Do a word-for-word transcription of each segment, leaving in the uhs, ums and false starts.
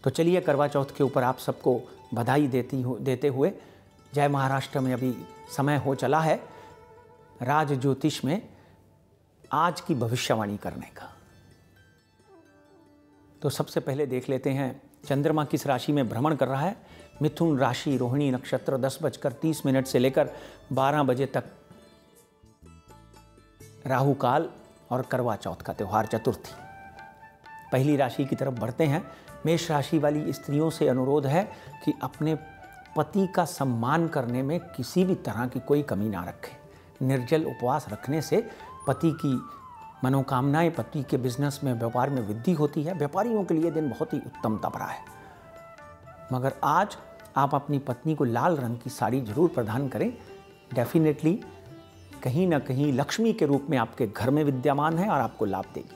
तो चलिए करवा चौथ के ऊपर आप सबको बधाई देती हो देते हुए जय महाराष्ट्र में अभी समय हो चला है राज ज्योतिष में आज की भविष्यवाणी करने का। तो सबसे पहले देख लेते हैं चंद्रमा किस राशि में भ्रमण कर रहा है। मिथुन राशि, रोहिणी नक्षत्र, दस बजकर तीस मिनट से लेकर बारह बजे तक राहु काल और करवा चौथ का त्यौहार चतुर्थी। पहली राशि की तरफ बढ़ते हैं। मेष राशि वाली स्त्रियों से अनुरोध है कि अपने पति का सम्मान करने में किसी भी तरह की कोई कमी ना रखें। निर्जल उपवास रखने से पति की मनोकामनाएं, पति के बिजनेस में, व्यापार में वृद्धि होती है। व्यापारियों के लिए दिन बहुत ही उत्तम तब रहा है। मगर आज आप अपनी पत्नी को लाल रंग की साड़ी जरूर प्रदान करें। डेफिनेटली कहीं ना कहीं लक्ष्मी के रूप में आपके घर में विद्यमान है और आपको लाभ देगी।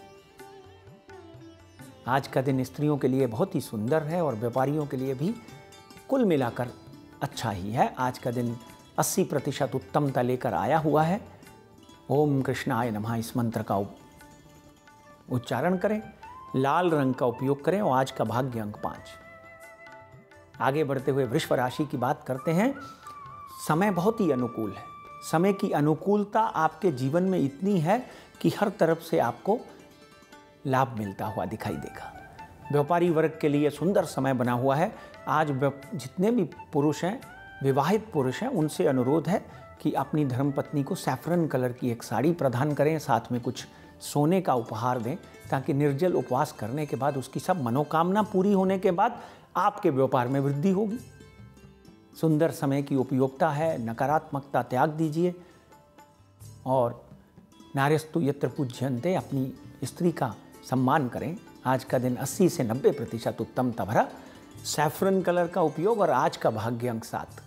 आज का दिन स्त्रियों के लिए बहुत ही सुंदर है और व्यापारियों के लिए भी कुल मिलाकर अच्छा ही है। आज का दिन अस्सी प्रतिशत उत्तमता लेकर आया हुआ है। ओम कृष्णाय नमः इस मंत्र का उच्चारण करें, लाल रंग का उपयोग करें और आज का भाग्य अंक पाँच। आगे बढ़ते हुए वृषभ राशि की बात करते हैं। समय बहुत ही अनुकूल है। समय की अनुकूलता आपके जीवन में इतनी है कि हर तरफ से आपको लाभ मिलता हुआ दिखाई देगा। व्यापारी वर्ग के लिए सुंदर समय बना हुआ है। आज जितने भी पुरुष हैं, विवाहित पुरुष हैं, उनसे अनुरोध है कि अपनी धर्मपत्नी को सैफरन कलर की एक साड़ी प्रदान करें, साथ में कुछ सोने का उपहार दें, ताकि निर्जल उपवास करने के बाद उसकी सब मनोकामना पूरी होने के बाद आपके व्यापार में वृद्धि होगी। सुंदर समय की उपयोगिता है। नकारात्मकता त्याग दीजिए और नार्यस्तु यत्र पूज्यन्ते, अपनी स्त्री का सम्मान करें। आज का दिन अस्सी से नब्बे प्रतिशत उत्तमता भरा। सैफरन कलर का उपयोग और आज का भाग्य अंक सात।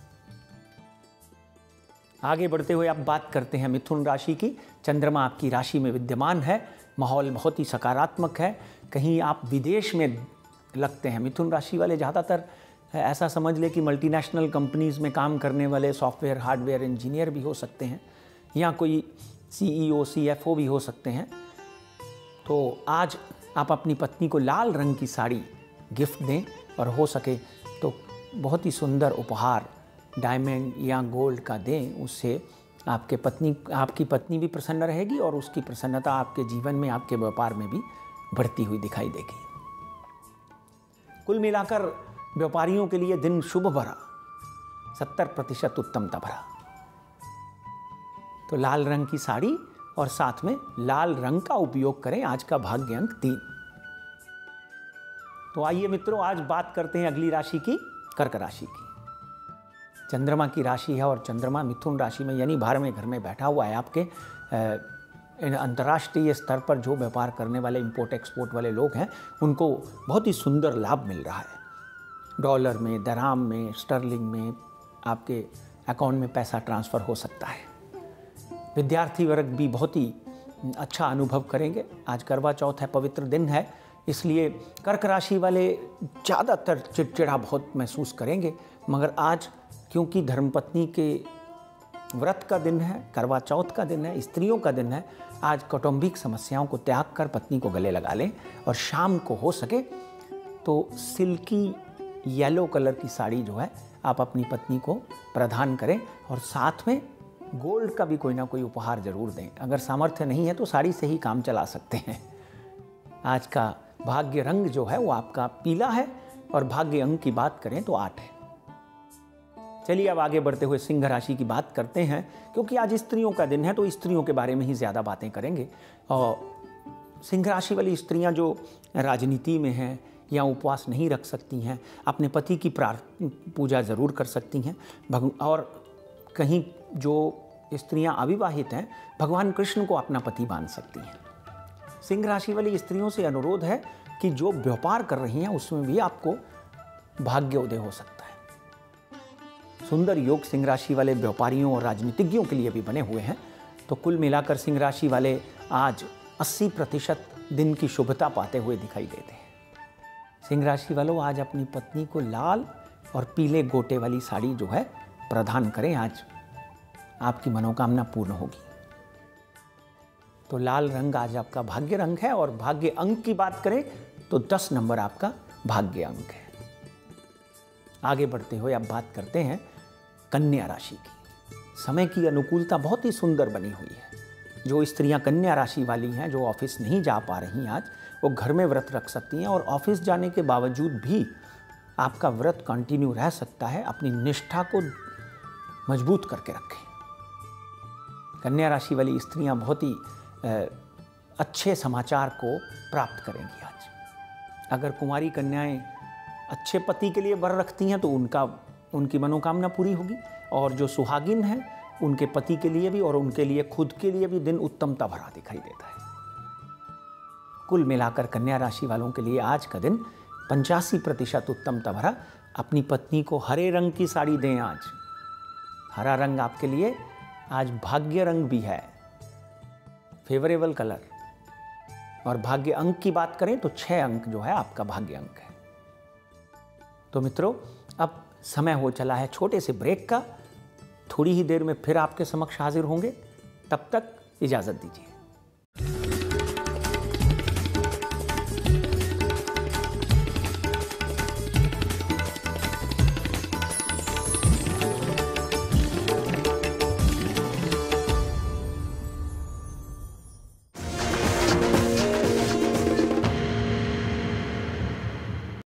आगे बढ़ते हुए अब बात करते हैं मिथुन राशि की। चंद्रमा आपकी राशि में विद्यमान है। माहौल बहुत ही सकारात्मक है। कहीं आप विदेश में लगते हैं। मिथुन राशि वाले ज़्यादातर ऐसा समझ ले कि मल्टीनेशनल कंपनीज़ में काम करने वाले सॉफ्टवेयर हार्डवेयर इंजीनियर भी हो सकते हैं, या कोई सीईओ सीएफओ भी हो सकते हैं। तो आज आप अपनी पत्नी को लाल रंग की साड़ी गिफ्ट दें और हो सके तो बहुत ही सुंदर उपहार डायमंड या गोल्ड का दें। उससे आपके पत्नी आपकी पत्नी भी प्रसन्न रहेगी और उसकी प्रसन्नता आपके जीवन में, आपके व्यापार में भी बढ़ती हुई दिखाई देगी। कुल मिलाकर व्यापारियों के लिए दिन शुभ भरा, सत्तर प्रतिशत उत्तमता भरा। तो लाल रंग की साड़ी और साथ में लाल रंग का उपयोग करें। आज का भाग्य अंक तीन। तो आइए मित्रों, आज बात करते हैं अगली राशि की, कर्क राशि की। चंद्रमा की राशि है और चंद्रमा मिथुन राशि में यानी बारहवें घर में बैठा हुआ है। आपके अंतर्राष्ट्रीय स्तर पर जो व्यापार करने वाले, इंपोर्ट एक्सपोर्ट वाले लोग हैं, उनको बहुत ही सुंदर लाभ मिल रहा है। डॉलर में, दराम में, स्टर्लिंग में आपके अकाउंट में पैसा ट्रांसफ़र हो सकता है। विद्यार्थी वर्ग भी बहुत ही अच्छा अनुभव करेंगे। आज करवा चौथ है, पवित्र दिन है, इसलिए कर्क राशि वाले ज़्यादातर चिड़चिड़ा बहुत महसूस करेंगे। मगर आज क्योंकि धर्मपत्नी के व्रत का दिन है, करवा चौथ का दिन है, स्त्रियों का दिन है, आज कौटुंबिक समस्याओं को त्याग कर पत्नी को गले लगा लें और शाम को हो सके तो सिल्की येलो कलर की साड़ी जो है आप अपनी पत्नी को प्रदान करें और साथ में गोल्ड का भी कोई ना कोई उपहार जरूर दें। अगर सामर्थ्य नहीं है तो साड़ी से ही काम चला सकते हैं। आज का भाग्य रंग जो है वो आपका पीला है और भाग्य अंक की बात करें तो आठ है। चलिए अब आगे बढ़ते हुए सिंह राशि की बात करते हैं। क्योंकि आज स्त्रियों का दिन है तो स्त्रियों के बारे में ही ज़्यादा बातें करेंगे। और सिंह राशि वाली स्त्रियां जो राजनीति में हैं या उपवास नहीं रख सकती हैं, अपने पति की प्रार्थना पूजा ज़रूर कर सकती हैं। और कहीं जो स्त्रियां अविवाहित हैं, भगवान कृष्ण को अपना पति मान सकती हैं। सिंह राशि वाली स्त्रियों से अनुरोध है कि जो व्यापार कर रही हैं उसमें भी आपको भाग्योदय हो सकता है। सुंदर योग सिंह राशि वाले व्यापारियों और राजनीतिज्ञों के लिए भी बने हुए हैं। तो कुल मिलाकर सिंह राशि वाले आज अस्सी प्रतिशत दिन की शुभता पाते हुए दिखाई देते हैं। सिंह राशि वालों, आज अपनी पत्नी को लाल और पीले गोटे वाली साड़ी जो है प्रदान करें। आज आपकी मनोकामना पूर्ण होगी। तो लाल रंग आज आपका भाग्य रंग है और भाग्य अंक की बात करें तो दस नंबर आपका भाग्य अंक है। आगे बढ़ते हुए अब बात करते हैं कन्या राशि की। समय की अनुकूलता बहुत ही सुंदर बनी हुई है। जो स्त्रियां कन्या राशि वाली हैं, जो ऑफिस नहीं जा पा रही आज, वो घर में व्रत रख सकती हैं और ऑफिस जाने के बावजूद भी आपका व्रत कंटिन्यू रह सकता है। अपनी निष्ठा को मजबूत करके रखें। कन्या राशि वाली स्त्रियां बहुत ही अच्छे समाचार को प्राप्त करेंगी आज। अगर कुंवारी कन्याएं अच्छे पति के लिए वर रखती हैं तो उनका उनकी मनोकामना पूरी होगी, और जो सुहागिन हैं उनके पति के लिए भी और उनके लिए खुद के लिए भी दिन उत्तमता भरा दिखाई देता है। कुल मिलाकर कन्या राशि वालों के लिए आज का दिन पंचासी प्रतिशत उत्तमता भरा। अपनी पत्नी को हरे रंग की साड़ी दें आज। हरा रंग आपके लिए आज भाग्य रंग भी है, फेवरेबल कलर। और भाग्य अंक की बात करें तो छह अंक जो है आपका भाग्य अंक है। तो मित्रों, अब समय हो चला है छोटे से ब्रेक का। थोड़ी ही देर में फिर आपके समक्ष हाजिर होंगे। तब तक इजाज़त दीजिए।